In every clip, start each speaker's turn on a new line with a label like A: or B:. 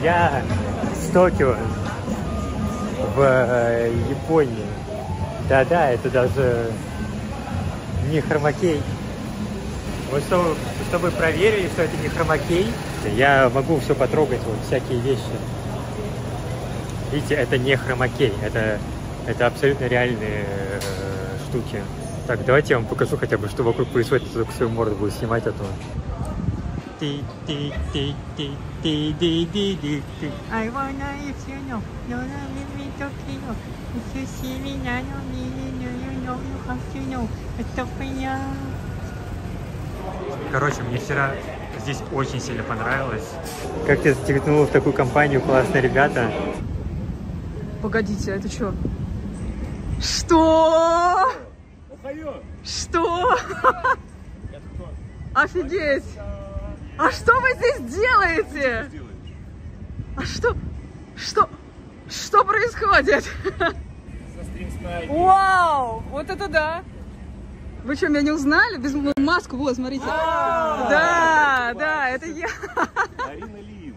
A: Я с Токио в Японии. Да-да, это даже не хромакей. Вот чтобы проверили, что это не хромакей, я могу все потрогать, вот всякие вещи. Видите, это не хромакей, это абсолютно реальные штуки. Так, давайте я вам покажу хотя бы, что вокруг происходит, я только свою морду буду снимать, а то... Короче, мне вчера здесь очень сильно понравилось. Как ты затягнула в такую компанию, классные ребята.
B: Погодите, это что? Что? Что? Офигеть! А что вы здесь делаете? А что происходит? Вау! Вот это да! Вы что, меня не узнали? Без маску, вот, смотрите. Да, да, это я.
C: Арина Лин.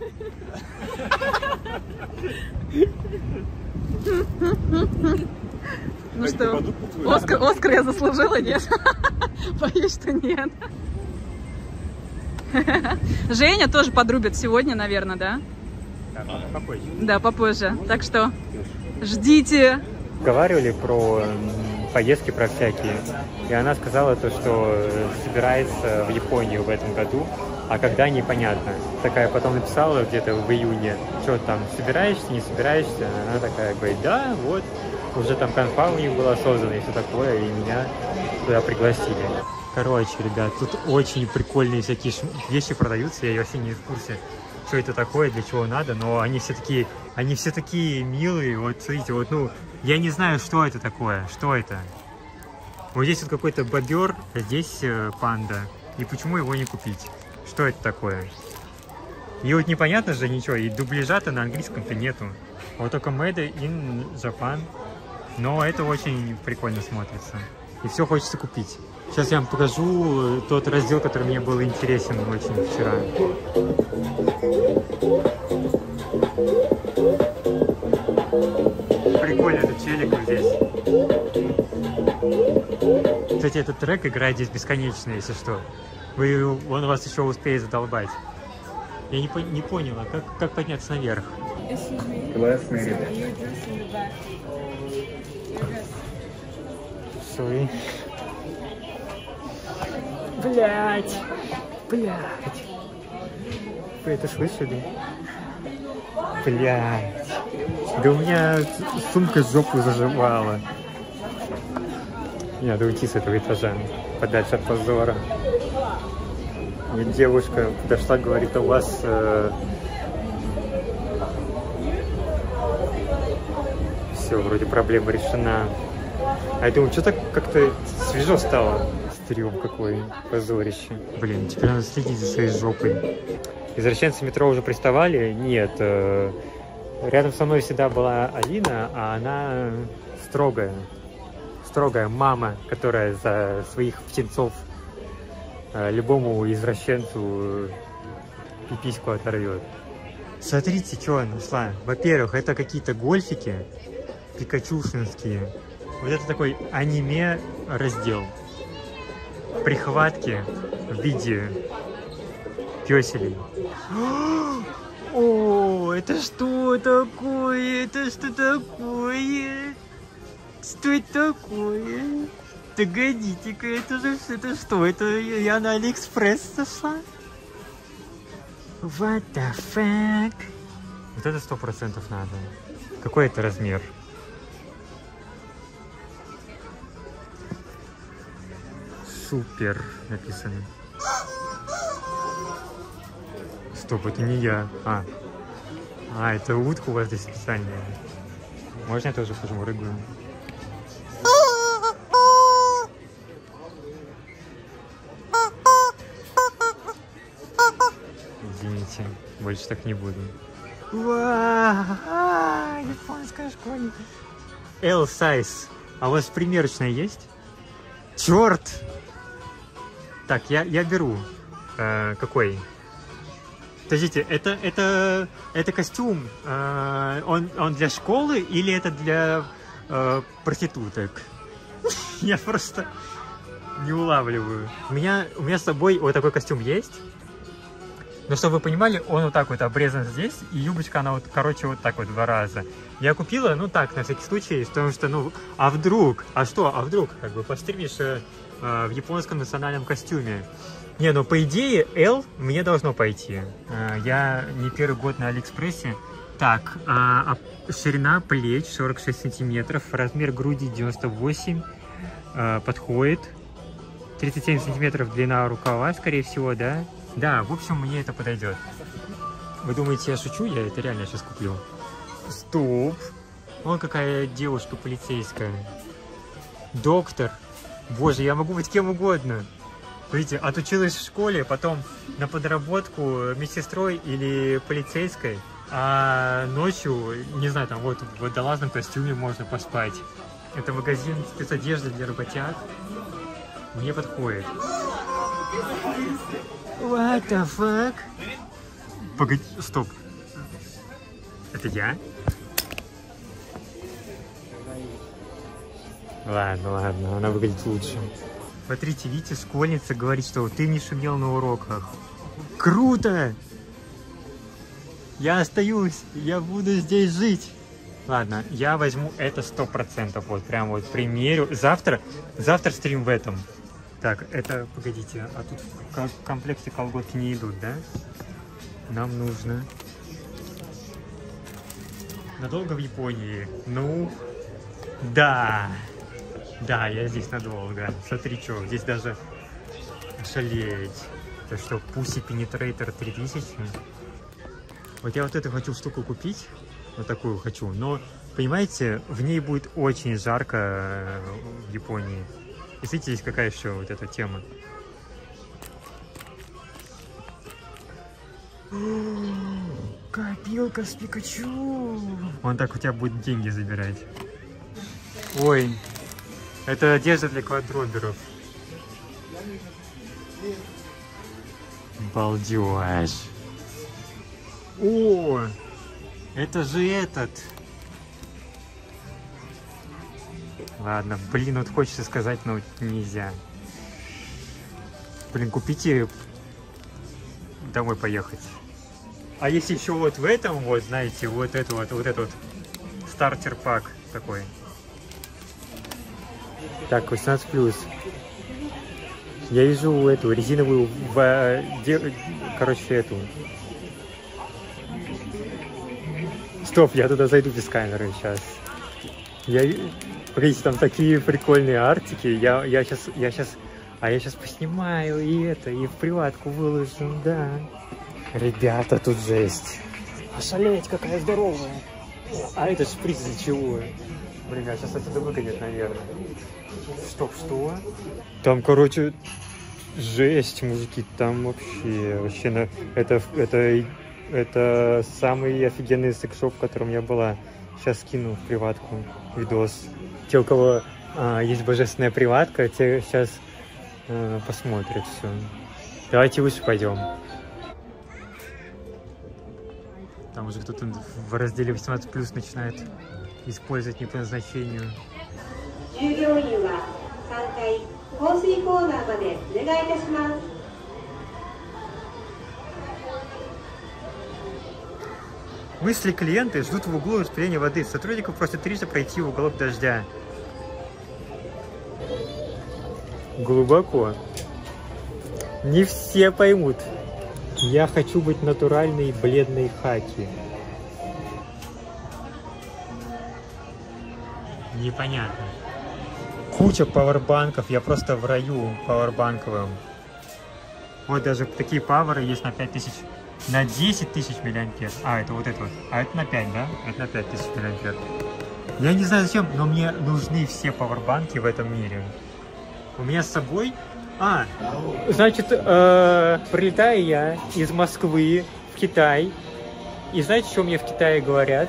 B: Ну что, Оскар я заслужила, нет? Боюсь, что нет. Женя тоже подрубит сегодня, наверное, да?
A: Да, попозже.
B: Да, попозже. Так что ждите.
A: Говорили про поездки, про всякие. И она сказала то, что собирается в Японию в этом году, а когда непонятно. Такая потом написала где-то в июне, что там, собираешься, не собираешься? Она такая говорит, да, вот, уже там конфа у них была создана и все такое, и меня туда пригласили. Короче, ребят, тут очень прикольные всякие вещи продаются, я вообще не в курсе, что это такое, для чего надо, но они все такие милые, вот смотрите, вот, ну, я не знаю, что это такое, что это. Вот здесь вот какой-то бобер, а здесь панда, и почему его не купить? Что это такое? И вот непонятно же ничего, и дубляжа-то на английском-то нету, вот только Made in Japan, но это очень прикольно смотрится, и все хочется купить. Сейчас я вам покажу тот раздел, который мне был интересен очень вчера. Прикольно этот челик вот здесь. Кстати, этот трек играет здесь бесконечно, если что. Он вас еще успеет задолбать. Я не поняла, как подняться наверх. Sorry. Блять! Вы это слышали? Блять! Да у меня сумка жопу заживала. Мне надо уйти с этого этажа, подальше от позора. И девушка подошла, говорит, а у вас... Все, вроде проблема решена. А я думаю, что так как-то свежо стало. Стрём какой, позорище. Блин, теперь надо следить за своей жопой. Извращенцы метро уже приставали? Нет. Рядом со мной всегда была Алина, а она строгая. Строгая мама, которая за своих птенцов любому извращенцу пипиську оторвет. Смотрите, что она нашла. Во-первых, это какие-то гольфики пикачушинские. Вот это такой аниме раздел. Прихватки в виде пёселей. О, это что такое? Это что такое? Что это такое? Погодите-ка, это что? Это я на Алиэкспресс сошла? What the fuck? Вот это 100% надо. Какой это размер? Супер написано. Стоп, это не я. Это утка у вас здесь специальная. Можно я тоже пожмурыгаю? Извините, больше так не буду. Японская школьница. L-size. А у вас примерочная есть? Черт! Так, я беру. Какой? Подождите, это костюм, он для школы или это для проституток? Я просто не улавливаю. У меня с собой вот такой костюм есть. Но чтобы вы понимали, он вот так вот обрезан здесь, и юбочка, она вот, короче, вот так вот 2 раза. Я купила, ну так, на всякий случай, потому что, ну, а вдруг, как бы, постримишь в японском национальном костюме. Не, ну, по идее, L мне должно пойти. Я не первый год на Алиэкспрессе. Так, ширина плеч 46 сантиметров, размер груди 98, подходит. 37 сантиметров длина рукава, скорее всего, да? Да, в общем, мне это подойдет. Вы думаете, я шучу? Я это реально сейчас куплю. Стоп! Вон какая девушка полицейская. Доктор. Боже, я могу быть кем угодно. Видите, отучилась в школе, потом на подработку медсестрой или полицейской. А ночью, не знаю, там вот в водолазном костюме можно поспать. Это магазин спецодежды для работяг. Мне подходит. What the fuck? Погоди, стоп. Это я? Ладно, она выглядит лучше. Смотрите, видите, школьница говорит, что ты не шумел на уроках. Круто! Я остаюсь, я буду здесь жить. Ладно, я возьму это 100%, вот прям вот примерю. Завтра стрим в этом. Так, это, погодите, а тут в комплекте колготки не идут, да? Нам нужно. Надолго в Японии? Ну, да. Да, я здесь надолго. Смотри, что, здесь даже шалеть. Это что, Pussy Penetrator 3000? Вот я вот эту хочу штуку купить. Вот такую хочу. Но, понимаете, в ней будет очень жарко в Японии. И смотрите, здесь какая еще вот эта тема. Копилка с Пикачу. Он так у тебя будет деньги забирать. Ой, это одежда для квадроберов. Балдеж. О, это же этот. Ладно, блин, вот хочется сказать, но нельзя. Блин, купите, домой поехать. А если еще вот в этом, вот, знаете, вот этот вот стартер-пак такой. Так, 18+. Я вижу эту резиновую, короче, эту. Стоп, я туда зайду без камеры сейчас. Погодите, там такие прикольные артики. Я сейчас поснимаю и в приватку выложу, да. Ребята, тут жесть. Ошалеть, какая здоровая. А это шприц для чего? Блин, а сейчас отсюда выгонят, наверное. Стоп, что? Там, короче, жесть, мужики, там вообще, это самый офигенный секс-шоп, в котором я была. Сейчас скину в приватку видос. Те, у кого есть божественная приватка, те сейчас посмотрят все. Давайте выше пойдем. Там уже кто-то в разделе 18+ начинает использовать не по назначению. Мысли клиенты ждут в углу распыления воды. Сотрудников просят трижды пройти в уголок дождя. Глубоко. Не все поймут. Я хочу быть натуральной бледной хаки. Непонятно. Куча пауэрбанков. Я просто в раю пауэрбанковым. Вот даже такие пауэры есть на 5000. На 10 тысяч миллиампер. А, это вот это вот. А это на 5, да? Это на 5000 миллиампер. Я не знаю зачем, но мне нужны все пауэрбанки в этом мире. У меня с собой... значит, прилетаю я из Москвы в Китай. И знаете, что мне в Китае говорят?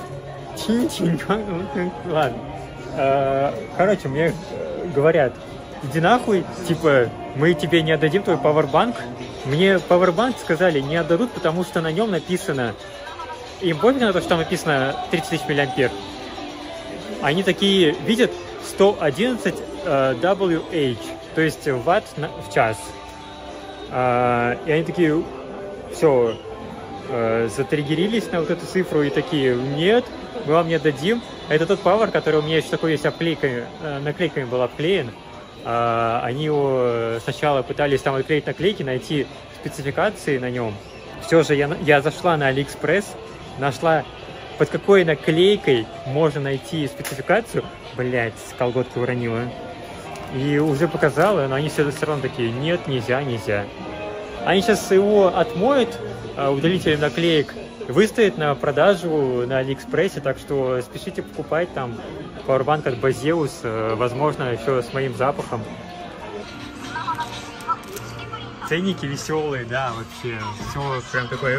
A: Ладно. Короче, мне говорят, иди нахуй, типа, мы тебе не отдадим твой пауэрбанк, Мне Powerbank сказали, не отдадут, потому что на нем написано... Им пофиг на то, что там написано 30 тысяч миллиампер. Они такие видят 111 WH, то есть ватт в час. И они такие, все, затриггерились на вот эту цифру и такие, нет, мы вам не отдадим. Это тот Power, который у меня еще такой есть наклейками был обклеен. Они его сначала пытались там отклеить наклейки, найти спецификации на нем. Все же я зашла на AliExpress, нашла, под какой наклейкой можно найти спецификацию. Блять, колготки уронила. И уже показала, но они все равно такие, нет, нельзя. Они сейчас его отмоют, удалителем наклеек, выставят на продажу на Алиэкспрессе, так что спешите покупать там Powerbank от Baseus, возможно, еще с моим запахом. Ценники веселые, да, вообще. Все прям такое.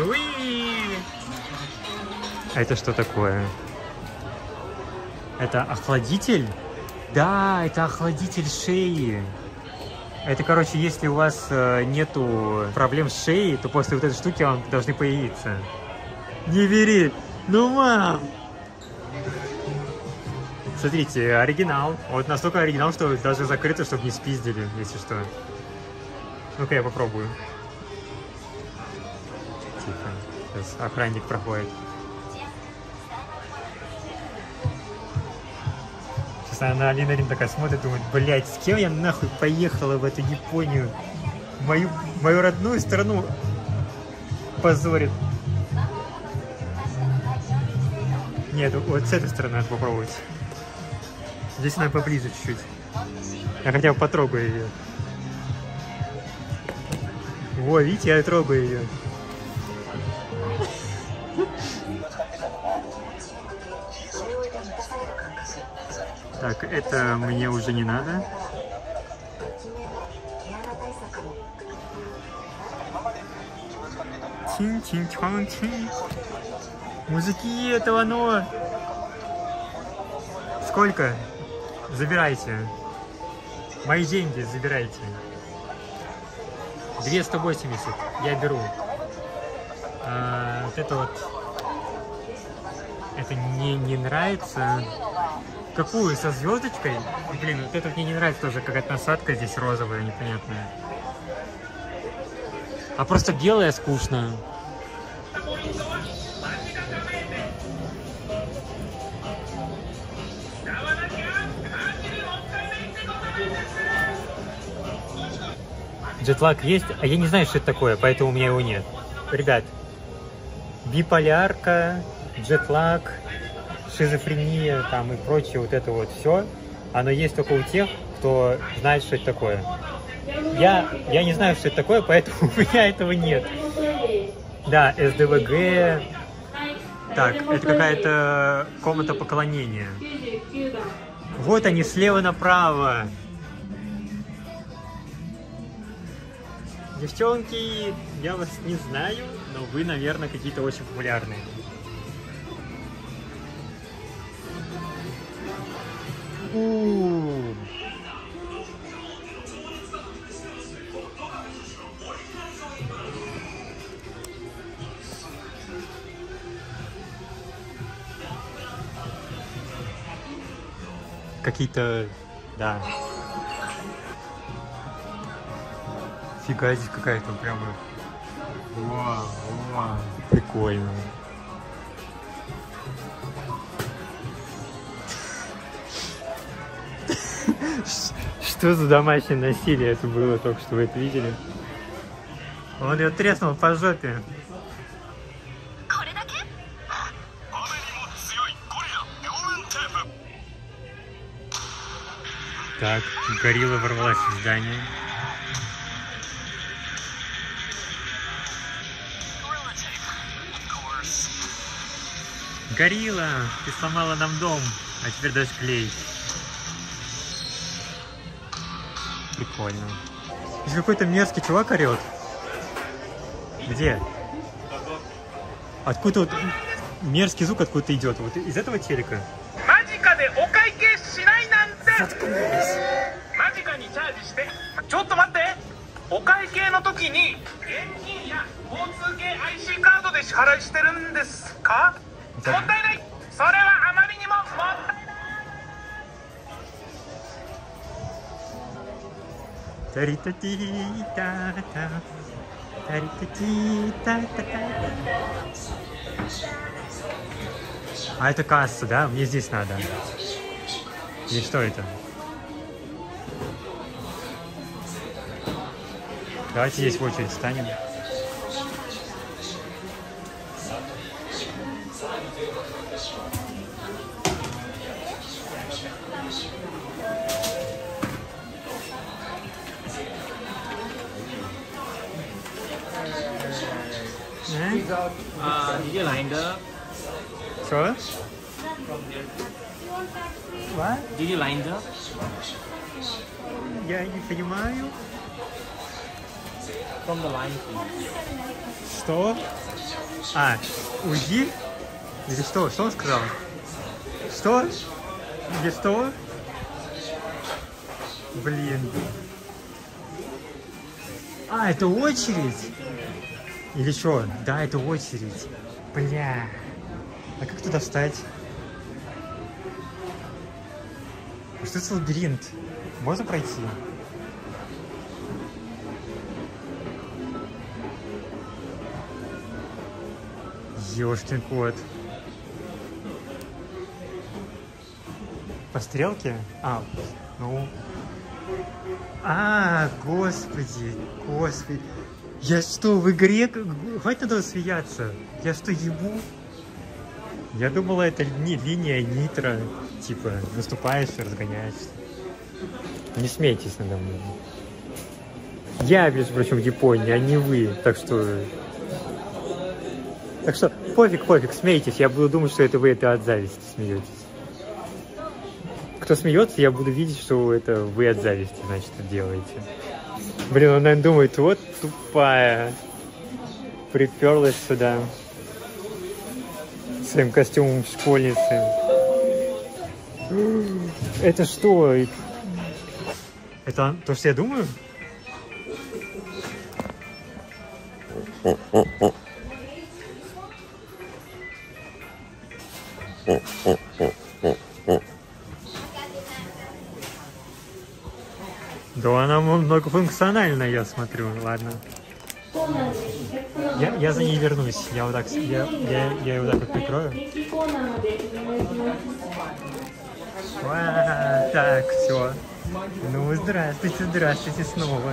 A: А это что такое? Это охладитель? Да, это охладитель шеи. Это, короче, если у вас нету проблем с шеей, то после вот этой штуки вам должны появиться. Не бери! Ну, мам! Смотрите, оригинал. Вот настолько оригинал, что даже закрыто, чтобы не спиздили, если что. Ну-ка, я попробую. Тихо. Сейчас охранник проходит. Сейчас она Алина такая смотрит, думает, блядь, с кем я нахуй поехала в эту Японию? Мою родную страну позорит. Нет, вот с этой стороны надо попробовать. Здесь надо поближе чуть-чуть. Я хотя бы потрогаю ее. Во, видите, я трогаю ее. Так, это мне уже не надо. Чин-чин-чон-чин. Мужики, это оно. Сколько? Забирайте. Мои деньги забирайте. 280. Я беру. Вот это вот. Это мне не нравится. Какую? Со звездочкой? Блин, вот это мне не нравится тоже. Какая-то насадка здесь розовая, непонятная. А просто белая скучно. Джетлаг есть, а я не знаю, что это такое, поэтому у меня его нет. Ребят, биполярка, джетлаг, шизофрения там и прочее, вот это вот все, оно есть только у тех, кто знает, что это такое. Я не знаю, что это такое, поэтому у меня этого нет. Да, СДВГ. Так, это какая-то комната поклонения. Вот они, слева направо. Девчонки, я вас не знаю, но вы, наверное, какие-то очень популярные. Какие-то, да. Фига, здесь какая-то прямо... Вау, прикольно. Что за домашнее насилие это было только что, вы это видели? Он ее треснул по жопе. Так, горилла ворвалась в здание. Горилла, ты сломала нам дом, а теперь дашь клей. Прикольно. Здесь какой-то мерзкий чувак орет. Где? Откуда вот мерзкий звук откуда-то идет? Вот из этого телека? Заткнись.
D: 時に現金や交通系 IC カードで支払いしてるんですか？もったいない。それはあまりにももったいない。
A: タリタティータタタリタティータタタ. А это касса, да? Мне здесь надо. И что это? Давайте здесь в очередь встанем.
E: Did you lined up?
A: Что? What?
E: Did you lined up?
A: Я не понимаю.
E: From the line, please.
A: Что? А, уйди? Или что? Что он сказал? Что? Или что? Блин. А, это очередь? Или что? Да, это очередь. Бля. А как туда встать? А что это за лабиринт? Можно пройти? Ёшкин кот. По стрелке? А, ну... А, господи, господи. Я что, в игре? Хватит надо смеяться. Я что, ебу? Я думала, это линия нитро. Типа, наступаешь и разгоняешься. Не смейтесь надо мной. Я, между прочим, в Японии, а не вы. Так что, пофиг, смейтесь. Я буду думать, что это вы от зависти смеетесь. Кто смеется, я буду видеть, что это вы от зависти, значит, делаете. Блин, он, наверное, думает, вот тупая. Приперлась сюда. Своим костюмом школьницы. Это что? Это то, что я думаю? Да она многофункциональная, я смотрю. Ладно. Я за ней вернусь. Я вот так, я вот так вот прикрою. Так, все. Ну, здравствуйте снова.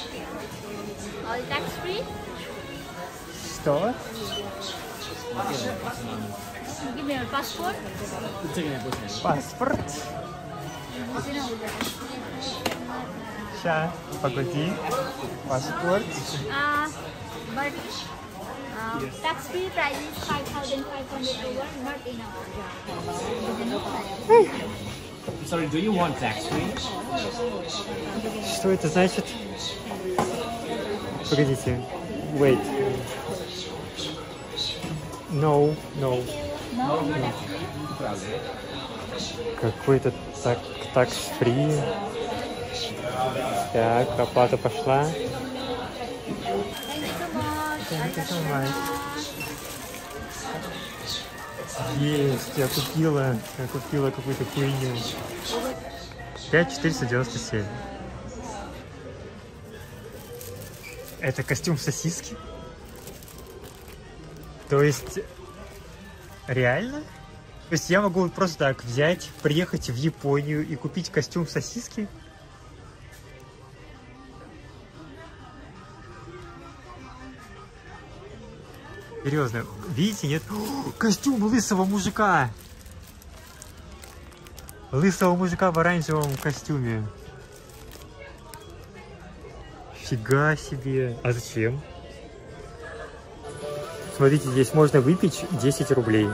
A: Что? Паспорт? Сейчас, погоди. Паспорт.
F: Tax free price is 5,500 over, not enough.
E: Sorry, do you want tax free?
A: Что это значит? Погодите. Wait. No. Какой-то tax-free. Так, оплата пошла. Есть, я купила какую-то хуйню. 5,497. Это костюм сосиски? То есть, реально? То есть я могу просто так взять, приехать в Японию и купить костюм сосиски? Серьезно, видите, нет? О, костюм лысого мужика! Лысого мужика в оранжевом костюме. Фига себе. А зачем? Смотрите, здесь можно выпить 10 рублей.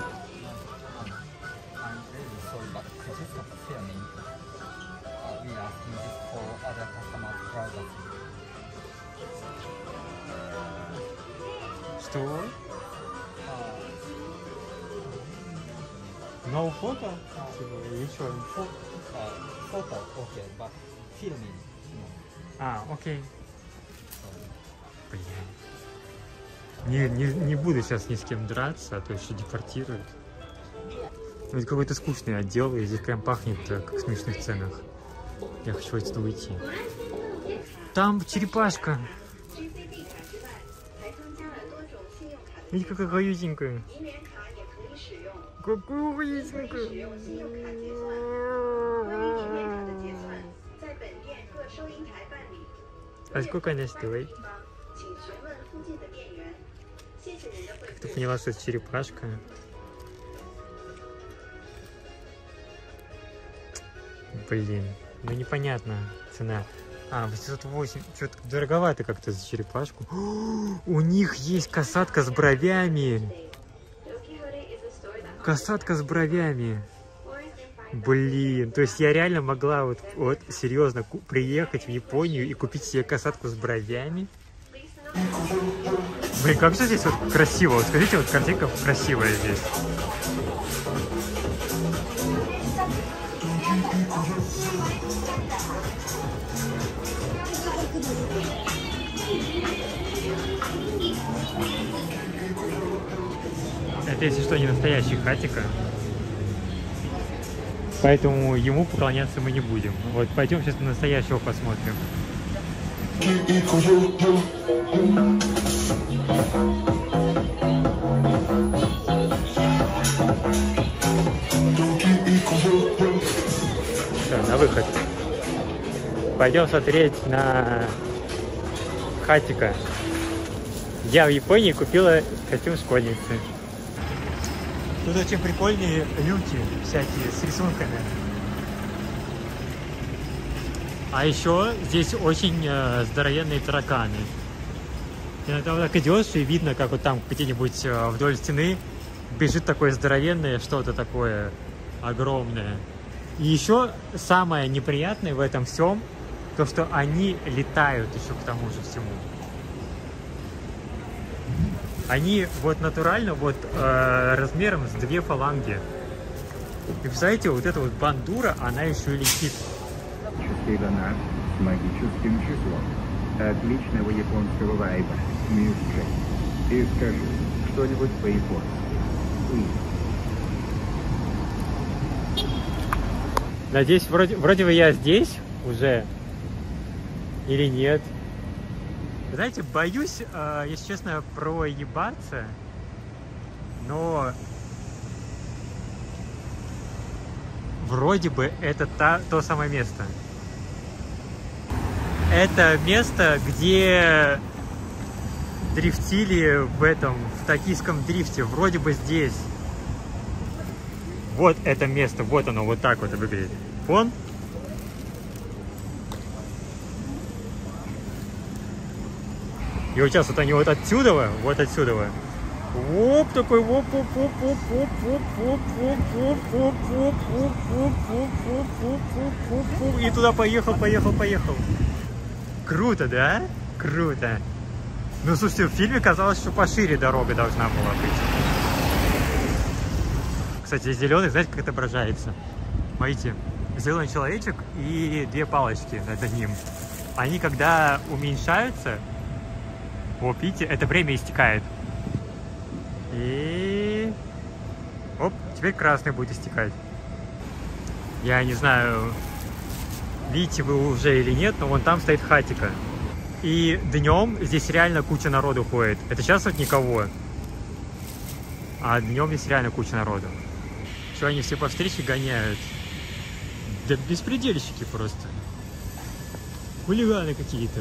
A: Что? No photo? Или что?
G: Photo, okay, but filming.
A: А, окей. Блин. Не буду сейчас ни с кем драться, а то еще депортируют. Ну, это какой-то скучный отдел, и здесь прям пахнет, как в смешных ценах. Я хочу отсюда уйти. Там черепашка. Видите, какая уютненькая. Какая уютненькая. А сколько она стоит? Как ты поняла, что это черепашка? Блин, ну непонятно цена. А, 808. Что-то дороговато как-то за черепашку. У них есть касатка с бровями. Касатка с бровями. Блин, то есть я реально могла вот серьезно приехать в Японию и купить себе касатку с бровями. Блин, как же здесь вот красиво. Вот скажите, вот картинка красивая здесь. Это, если что, не настоящий хатика. Поэтому ему поклоняться мы не будем. Вот пойдем сейчас на настоящего посмотрим. Все, на выход. Пойдем смотреть на хатика. Я в Японии купила костюм школьницы. Тут очень прикольные люки всякие с рисунками. А еще здесь очень здоровенные тараканы. Иногда вот так идешь и видно, как вот там где-нибудь вдоль стены бежит такое здоровенное что-то такое огромное. И еще самое неприятное в этом всем, то что они летают еще к тому же всему. Они вот натурально вот размером с 2 фаланги. И представляете, вот эта вот бандура, она еще и летит.
G: Дона с магическим числом. Отличного японского вайба. Мюзик. И скажи что-нибудь по-японски.
A: Надеюсь, вроде бы я здесь уже или нет. Знаете, боюсь, если честно, проебаться, но вроде бы это то самое место. Это место, где дрифтили в токийском дрифте, вроде бы здесь. Вот это место, вот оно, вот так вот выглядит. Вон. И вот сейчас вот они вот отсюда, оп, такой, оп, оп, оп, оп, оп, оп, оп, оп, оп, оп, оп, оп, оп, оп, оп, оп, и туда поехал. Круто, да? Круто. Ну, слушайте, в фильме казалось, что пошире дорога должна была быть. Кстати, зеленый, знаете, как отображается? Смотрите, зеленый человечек и 2 палочки над ним. Они, когда уменьшаются, вот, видите, это время истекает. И... Оп, теперь красный будет истекать. Я не знаю, видите вы уже или нет, но вон там стоит хатика. И днем здесь реально куча народу ходит. Это сейчас вот никого. А днем здесь реально куча народу. Что они все по встрече гоняют? Да беспредельщики просто. Хулиганы какие-то.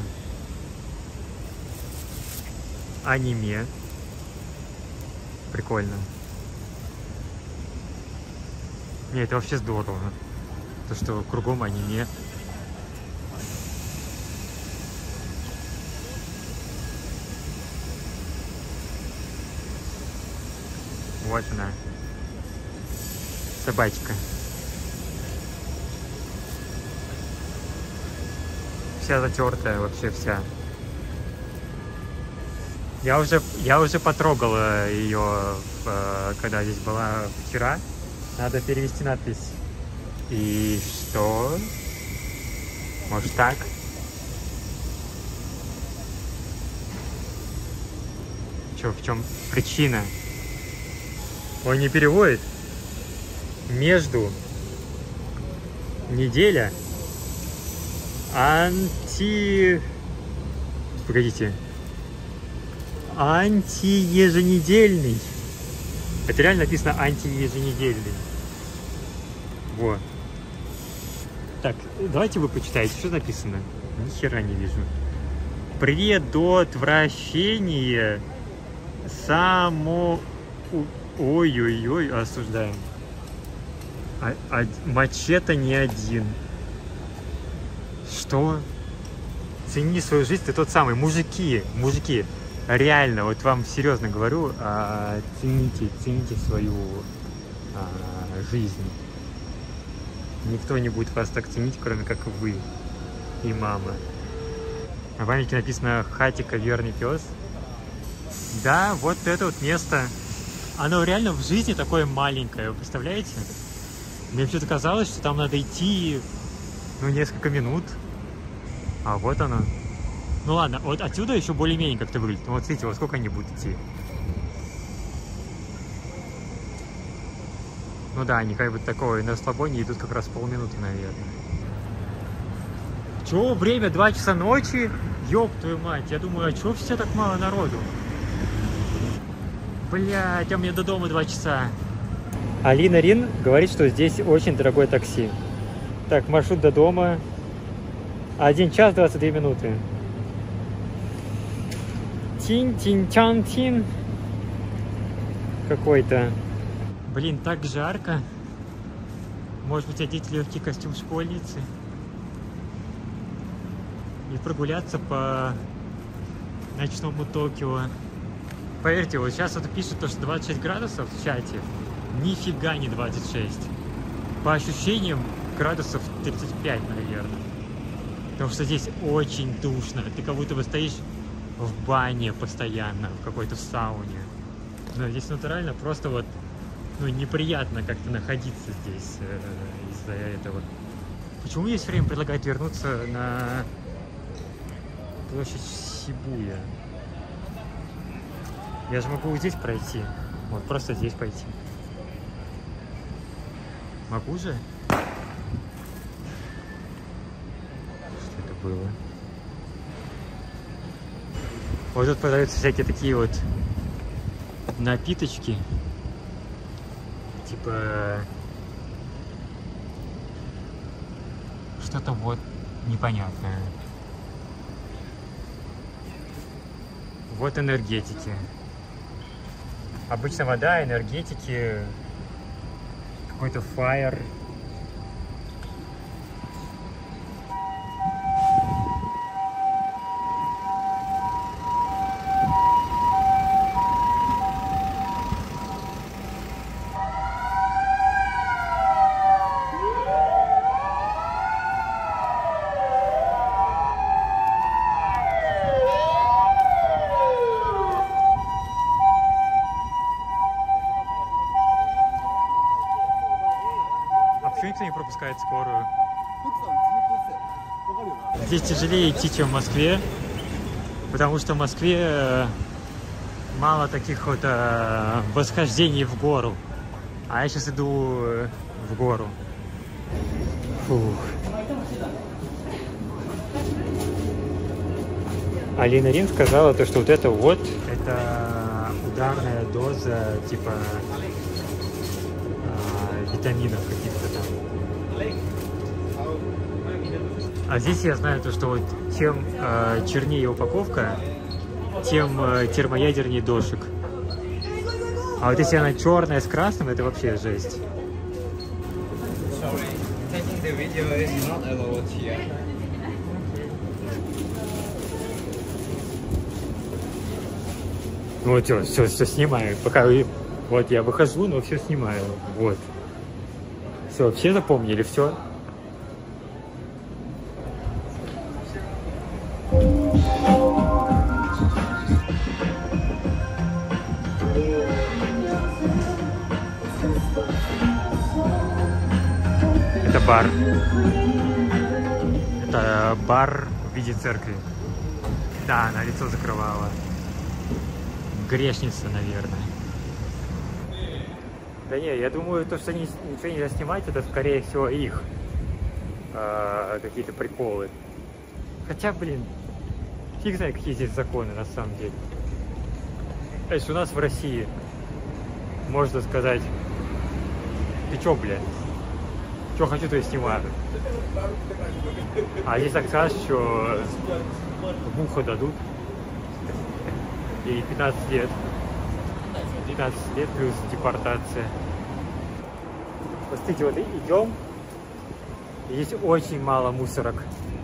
A: Аниме. Прикольно. Не, это вообще здорово. То, что кругом аниме. Вот она. Собачка. Вся затертая, вообще вся. Я уже потрогала ее, когда здесь была вчера. Надо перевести надпись. И что? Может так? Что, в чем причина? Он не переводит. Между неделя Погодите. Антиеженедельный. Это реально написано антиеженедельный. Вот. Так, давайте вы почитаете, что написано. Ни хера не вижу. Предотвращение Ой-ой-ой, осуждаем. Мачете не один. Что? Цени свою жизнь, ты тот самый. Мужики, реально, вот вам серьезно говорю, цените свою жизнь. Никто не будет вас так ценить, кроме как вы и мама. На памятнике написано «Хатика, верный пес». Да, вот это вот место. Оно реально в жизни такое маленькое, вы представляете? Мне почему-то казалось, что там надо идти, несколько минут. А вот оно. Ну ладно, вот отсюда еще более-менее как-то выглядит. Вот смотрите, вот сколько они будут идти. Ну да, они как бы такое на расслабоне идут как раз полминуты, наверное. Чё, время 2 часа ночи? Ёб твою мать, я думаю, а чё все так мало народу? Блядь, а мне до дома 2 часа. Алина Рин говорит, что здесь очень дорогое такси. Так, маршрут до дома. 1 час 22 минуты. Тин-тин-чан-тин. Какой-то. Блин, так жарко. Может быть, одеть легкий костюм школьницы. И прогуляться по ночному Токио. Поверьте, вот сейчас вот пишут то, что 26 градусов в чате. Нифига не 26. По ощущениям градусов 35, наверное. Потому что здесь очень душно. Ты как будто бы стоишь в бане постоянно, в какой-то сауне. Но здесь натурально просто вот, неприятно как-то находиться здесь из-за этого. Почему мне все время предлагают вернуться на площадь Сибуя? Я же могу здесь пройти. Вот, просто здесь пойти. Могу же? Что это было? Вот тут продаются всякие такие вот напиточки. Типа... Что-то вот непонятное. Вот энергетики. Обычно вода, энергетики, какой-то фаер. Никто не пропускает скорую. Здесь тяжелее идти, чем в Москве, потому что в Москве мало таких вот восхождений в гору. А я сейчас иду в гору. Фух. Алина Рин сказала, что вот это ударная доза типа витаминов каких-то там. А здесь я знаю что вот чем чернее упаковка, тем термоядернее дошик. А вот если она черная с красным, это вообще жесть. Вот все снимаю. Пока вот я выхожу, но все снимаю. Вот. Все запомнили, все. Это бар. Это бар в виде церкви. Да, она лицо закрывала. грешница, наверное. Да не, я думаю, то, что ничего нельзя снимать, это, скорее всего, их какие-то приколы. Хотя, блин, фиг знает, какие здесь законы, на самом деле. То есть у нас в России, можно сказать, ты чё, блядь? Чё хочу, то и снимаю. А здесь так скажешь, что в ухо дадут. И 15 лет. 15 лет плюс депортация. Посмотрите, вот идем. Здесь очень мало мусорок.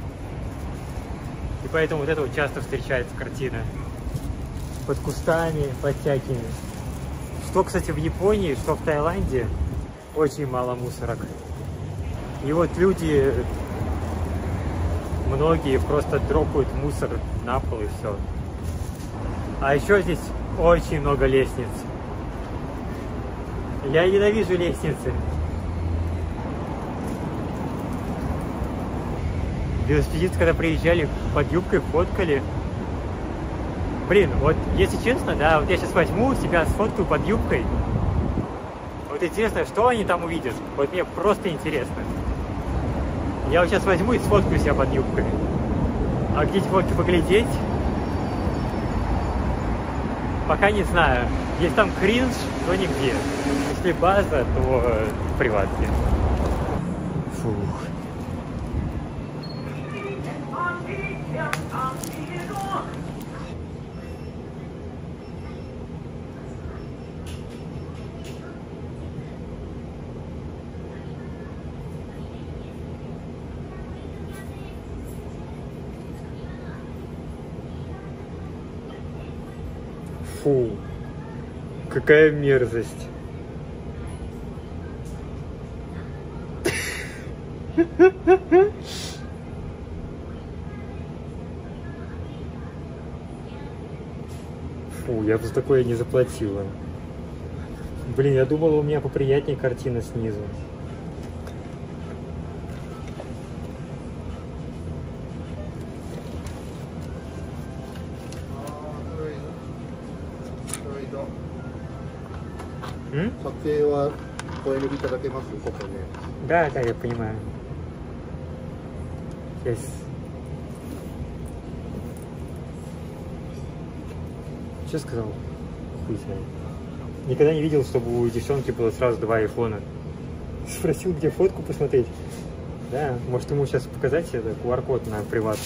A: И поэтому вот это вот часто встречается картина. Под кустами, под всякими. Что, кстати, в Японии, что в Таиланде, очень мало мусорок. И вот люди, многие просто дропают мусор на пол и все. А еще здесь очень много лестниц. Я ненавижу лестницы. Велосипедисты, когда приезжали, под юбкой фоткали. Блин, вот если честно, да, вот я сейчас возьму себя, сфоткаю под юбкой. Вот интересно, что они там увидят. Вот мне просто интересно. Я вот сейчас возьму и сфоткаю себя под юбкой. А где эти фотки поглядеть? Пока не знаю. Если там кринж, то нигде. Если база, то приватки. Фух. Фу, какая мерзость. Фу, я бы за такое не заплатила. Блин, я думала, у меня поприятнее картина снизу. Да, да, я понимаю. Yes. Что сказал? Хуй знает. Никогда не видел, чтобы у девчонки было сразу 2 айфона. Спросил, где фотку посмотреть. Да, может ему сейчас показать это QR-код на приватку.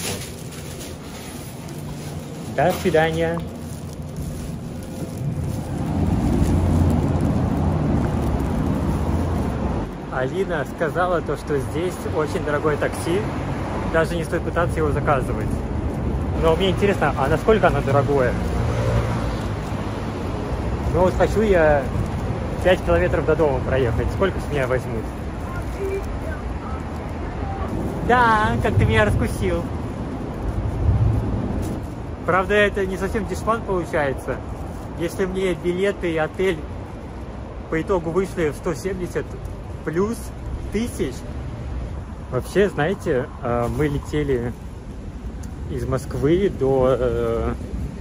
A: До свидания. Алина сказала то, что здесь очень дорогое такси, даже не стоит пытаться его заказывать. Но мне интересно, а насколько оно дорогое? Ну вот хочу я 5 километров до дома проехать, сколько с меня возьмут? Да, как ты меня раскусил. Правда, это не совсем дешман получается. Если мне билеты и отель по итогу вышли в 170 плюс 1000. Вообще, знаете, мы летели из Москвы до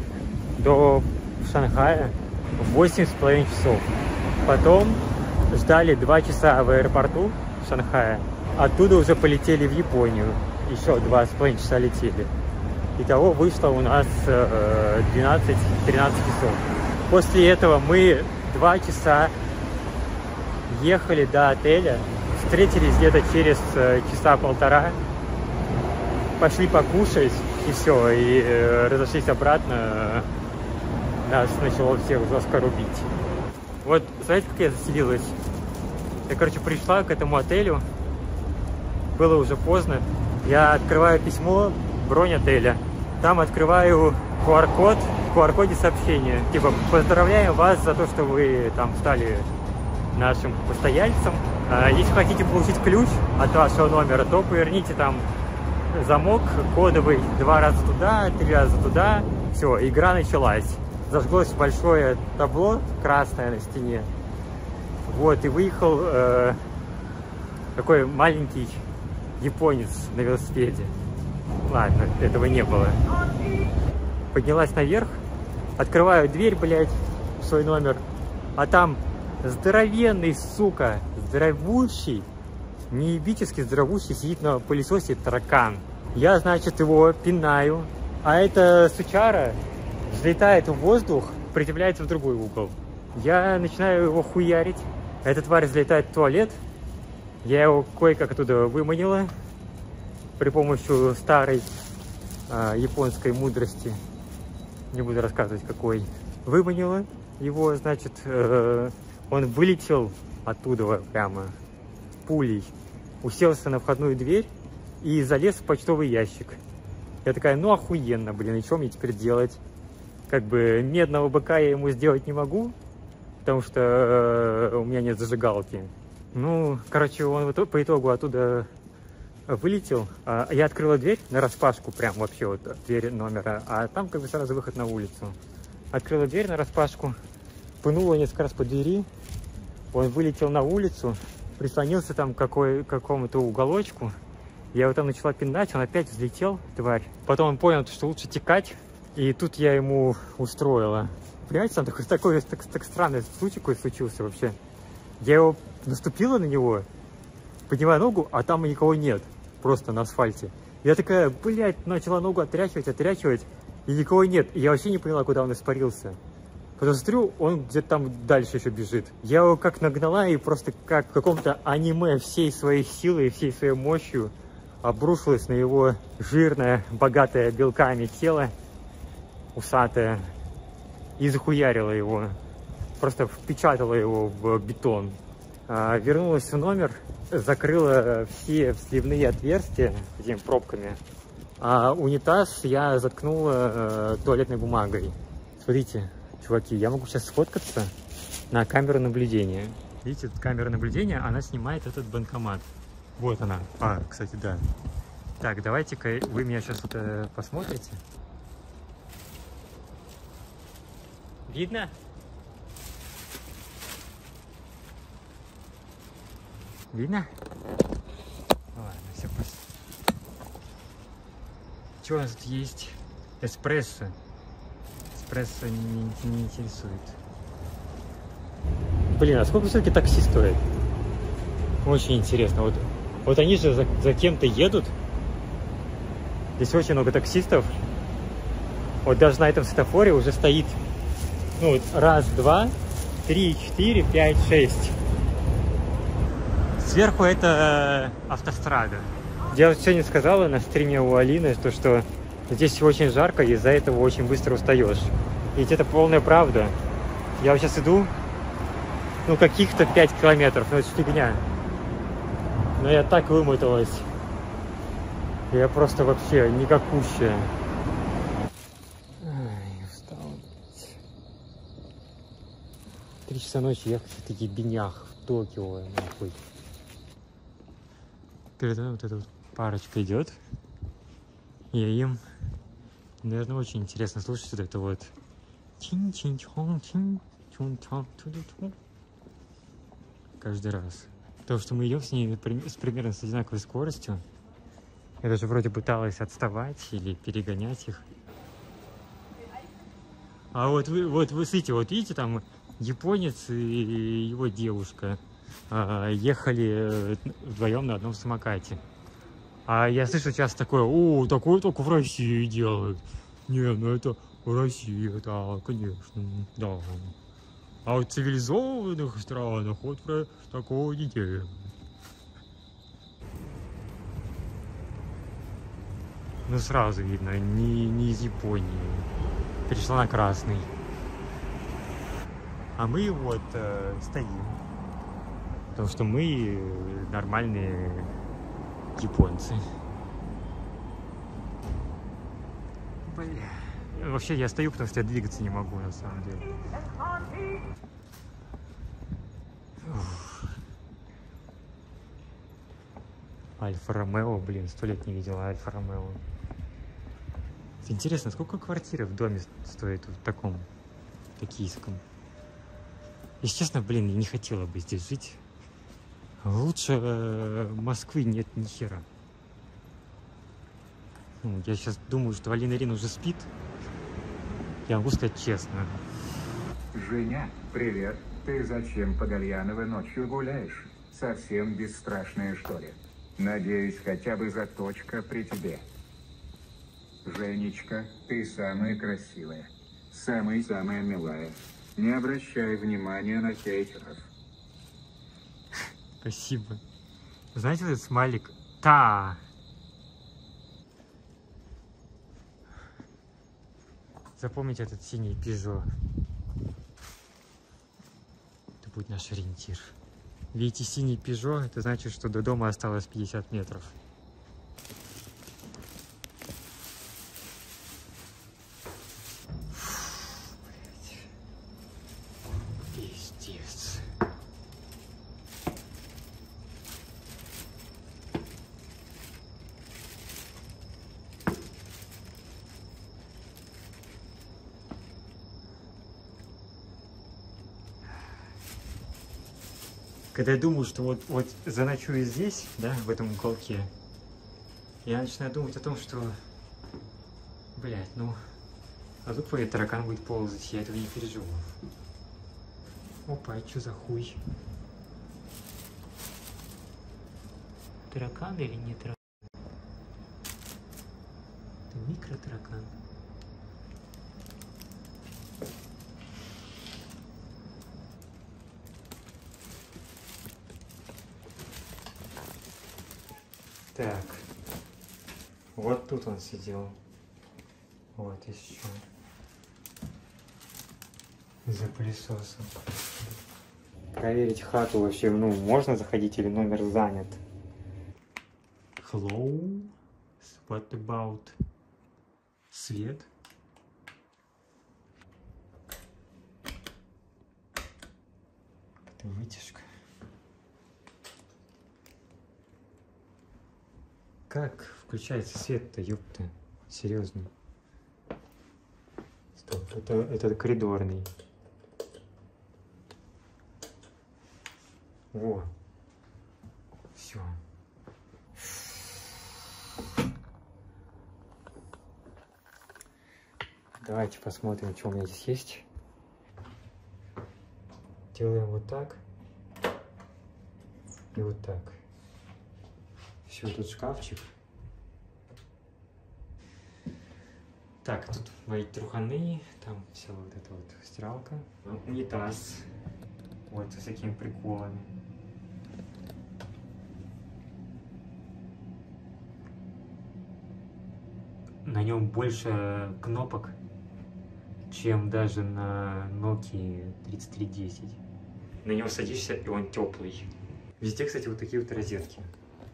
A: Шанхая 8,5 часов. Потом ждали 2 часа в аэропорту Шанхая. Оттуда уже полетели в Японию. Еще 2,5 часа летели. Итого вышло у нас 12-13 часов. После этого мы 2 часа ехали до отеля, встретились где-то через часа полтора, пошли покушать и все, и разошлись обратно. Нас начало всех жестко рубить. Вот, знаете, как я заселилась? Я, короче, пришла к этому отелю, было уже поздно, я открываю письмо, бронь отеля, там открываю QR-код, в QR-коде сообщение, типа, поздравляем вас за то, что вы там стали нашим постояльцам. Если хотите получить ключ от вашего номера, то поверните там замок кодовый 2 раза туда, 3 раза туда. Все, игра началась. Зажглось большое табло красное на стене. Вот, и выехал такой маленький японец на велосипеде. Ладно, этого не было. Поднялась наверх, Открываю дверь, блядь, в свой номер, а там здоровенный, сука, здоровущий, неебически здоровущий сидит на пылесосе таракан. Я, значит, его пинаю, а эта сучара взлетает в воздух, приземляется в другой угол. Я начинаю его хуярить. Эта тварь взлетает в туалет. Я его кое-как оттуда выманила при помощи старой японской мудрости. Не буду рассказывать, какой. Выманила его, значит, он вылетел оттуда прямо пулей, уселся на входную дверь и залез в почтовый ящик. Я такая, ну охуенно, блин, и что мне теперь делать? Как бы медного быка я ему сделать не могу, потому что у меня нет зажигалки. Ну, короче, он по итогу оттуда вылетел. Я открыла дверь нараспашку, прям вообще вот дверь номера, а там как бы сразу выход на улицу. Открыла дверь нараспашку, пынула несколько раз по двери, он вылетел на улицу, прислонился там к какому-то уголочку. Я его там начала пинать, он опять взлетел, тварь. Потом он понял, что лучше текать, и тут я ему устроила. Понимаете, там такой странный случай случился вообще. Я его наступила на него, поднимаю ногу, а там никого нет, просто на асфальте. Я такая, блядь, начала ногу отряхивать, и никого нет. И я вообще не поняла, куда он испарился. Потом смотрю, он где-то там дальше еще бежит. Я его как нагнала и просто как в каком-то аниме всей своей силой, всей своей мощью обрушилась на его жирное, богатое белками тело, усатое, и захуярила его. Просто впечатала его в бетон. Вернулась в номер, закрыла все сливные отверстия этими пробками. А унитаз я заткнула туалетной бумагой. Смотрите, чуваки, я могу сейчас сфоткаться на камеру наблюдения. Видите, тут камера наблюдения, она снимает этот банкомат. Вот она. Кстати, да. Так, давайте-ка вы меня сейчас посмотрите. Видно? Видно? Ладно, все просто. Что у нас тут есть? Эспрессо. Эспрессо не интересует. Блин, а сколько все-таки такси стоит? Очень интересно. Вот они же за кем-то едут. Здесь очень много таксистов. Вот даже на этом светофоре уже стоит, ну, вот, 1, 2, 3, 4, 5, 6. Сверху это автострада. Я вот сегодня сказала на стриме у Алины, что здесь очень жарко, и из-за этого очень быстро устаешь. И ведь это полная правда. Я вот сейчас иду, ну, каких-то 5 километров, ну, это фигня. Но я так вымоталась. Я просто вообще никакущая. Ай, устал. 3 часа ночи ехать в таких ебенях в Токио, нахуй. Передо мной вот эта вот парочка идет. И им, наверное, очень интересно слушать вот это вот. Каждый раз. Потому что мы идем с ними примерно с одинаковой скоростью. Я даже вроде пыталась отставать или перегонять их. А вот вы смотрите, вот видите, там японец и его девушка ехали вдвоем на одном самокате. А я слышу часто такое, такое только в России делают. Не, ну это в России, да, конечно, да. А вот в цивилизованных странах вот про такого не делают. Ну сразу видно, не из Японии. Перешла на красный. А мы вот стоим. Потому что мы нормальные японцы. Бля. Вообще я стою, потому что я двигаться не могу на самом деле. Альфа-Ромео, блин, 100 лет не видела Альфа-Ромео. Интересно, сколько квартира в доме стоит в таком токийском? Если честно, блин, я не хотела бы здесь жить. Лучше Москвы нет ни хера. Ну, я сейчас думаю, что Алина Рин уже спит. Я могу сказать честно.
G: Женя, привет. Ты зачем по Гальяново ночью гуляешь? Совсем бесстрашная, что ли? Надеюсь, хотя бы заточка при тебе. Женечка, ты самая красивая. Самая милая. Не обращай внимания на хейтеров.
A: Спасибо. Знаете этот смайлик? Та! Запомните этот синий Peugeot. Это будет наш ориентир. Видите синий Peugeot? Это значит, что до дома осталось 50 метров. Пиздец. Когда я думаю, что вот заночую здесь, да, в этом уголке, я начинаю думать о том, что, блядь, ну, а тут твой таракан будет ползать, я этого не переживу. Опа, а что за хуй? Таракан или не таракан? Это микротаракан. Так, вот тут он сидел. Вот еще. За пылесосом. Проверить хату вообще, ну, можно заходить или номер занят. Hello? What about? Свет? Это вытяжка. Как включается свет-то, ёпта? Серьезно. Стоп, это коридорный. Во. Все. Давайте посмотрим, что у меня здесь есть. Делаем вот так. И вот так. Все, тут шкафчик. Так, тут мои труханы, там вся вот эта вот стиралка. Унитаз. Вот, с всякими приколами. На нем больше кнопок, чем даже на Nokia 3310. На него садишься, и он теплый. Везде, кстати, вот такие вот розетки.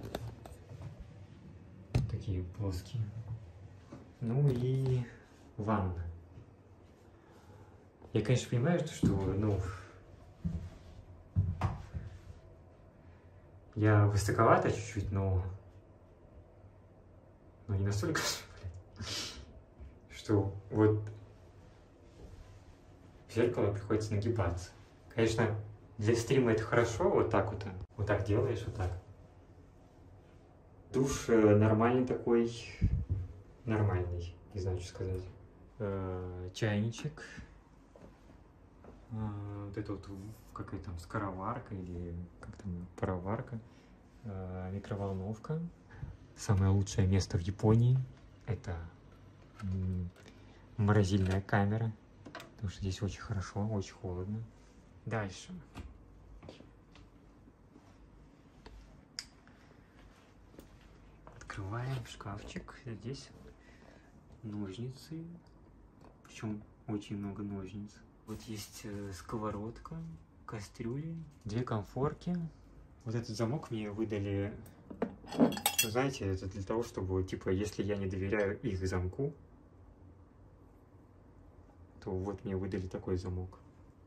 A: Такие плоские. Ну и ванна. Я, конечно, понимаю, что, ну, я высоковато чуть-чуть, но не настолько, что вот в зеркало приходится нагибаться. Конечно, для стрима это хорошо, вот так вот. Вот так делаешь, вот так. Душ нормальный такой, нормальный, не знаю, что сказать. Чайничек. Вот это вот какая там скороварка или как там пароварка. Микроволновка. Самое лучшее место в Японии это морозильная камера, потому что здесь очень хорошо, очень холодно. Дальше. Открываем шкафчик. Здесь ножницы, причем очень много ножниц. Вот есть сковородка, кастрюли, 2 конфорки. Вот этот замок мне выдали, знаете, это для того, чтобы, типа, если я не доверяю их замку, то вот мне выдали такой замок.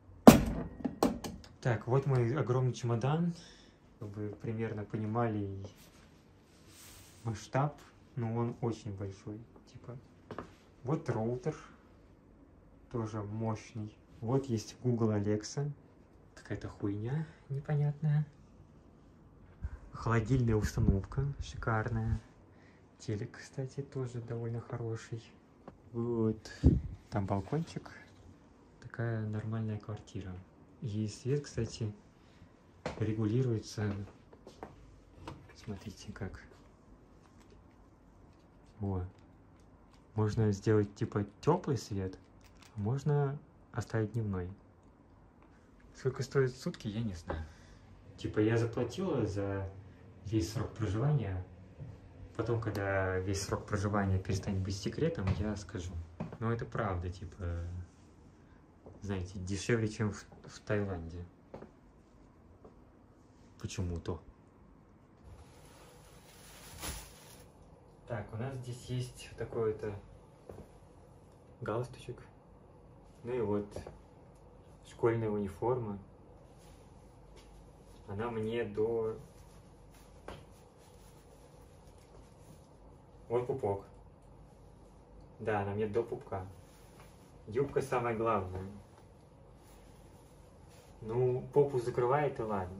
A: Так, вот мой огромный чемодан, чтобы вы примерно понимали масштаб, но он очень большой, типа. Вот роутер, тоже мощный. Вот есть Google Alexa, какая-то хуйня непонятная. Холодильная установка шикарная. Телек, кстати, тоже довольно хороший. Вот. Там балкончик. Такая нормальная квартира. И свет, кстати, регулируется. Смотрите, как. О. Можно сделать типа теплый свет, а можно оставить дневной. Сколько стоит сутки, я не знаю. Типа я заплатила за весь срок проживания. Потом, когда весь срок проживания перестанет быть секретом, я скажу. Но это правда, типа, знаете, дешевле, чем в Таиланде. Почему-то. Так, у нас здесь есть такой-то галстучек. Ну и вот школьная униформа. Она мне до... Вот пупок. Да, она мне до пупка. Юбка самое главное. Ну, попу закрывает и ладно.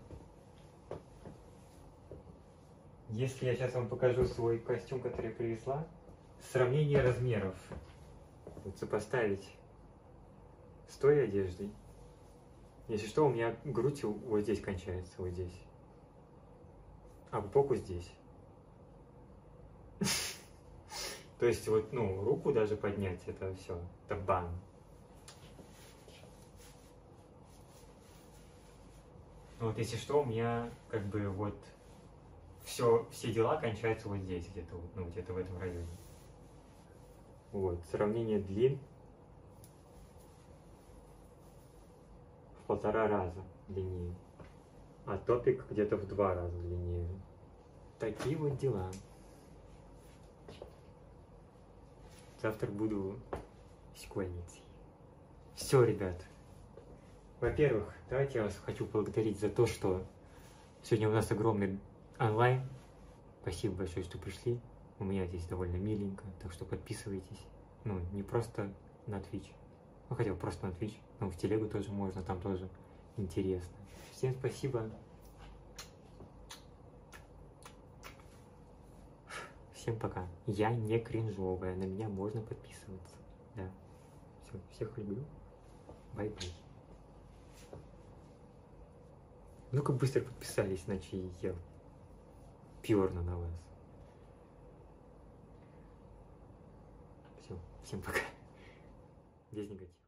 A: Если я сейчас вам покажу свой костюм, который я привезла, сравнение размеров. Вот сопоставить с той одеждой. Если что, у меня грудь вот здесь кончается, вот здесь. А пупок здесь. То есть вот, ну, руку даже поднять, это все, это бан. Вот если что, у меня как бы вот все дела кончаются вот здесь, где-то, ну, где-то в этом районе. Вот, сравнение длин в 1,5 раза длиннее, а топик где-то в 2 раза длиннее. Такие вот дела. Завтра буду школьницей. Все, ребят. Во-первых, давайте я вас хочу поблагодарить за то, что сегодня у нас огромный онлайн. Спасибо большое, что пришли. У меня здесь довольно миленько, так что подписывайтесь. Ну, не просто на Twitch. Ну, хотя бы просто на Twitch. Ну, в телегу тоже можно, там тоже интересно. Всем спасибо. Всем пока. Я не кринжовая, на меня можно подписываться. Да. Все, всех люблю. Бай-бай. Ну-ка быстро подписались, иначе я перну на вас. Все, всем пока. Без негатива.